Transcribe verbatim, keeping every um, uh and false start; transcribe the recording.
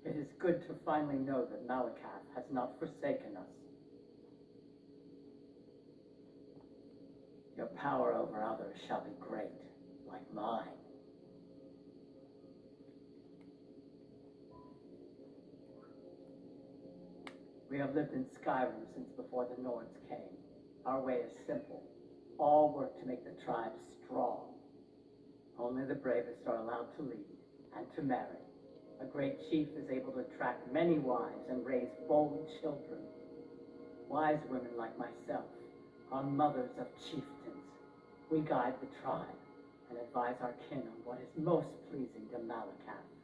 It is good to finally know that Malakath has not forsaken us. Your power over others shall be great, like mine. We have lived in Skyrim since before the Nords came. Our way is simple. All work to make the tribe strong. Only the bravest are allowed to lead and to marry. A great chief is able to attract many wives and raise bold children. Wise women like myself are mothers of chieftains. We guide the tribe and advise our kin on what is most pleasing to Malakath.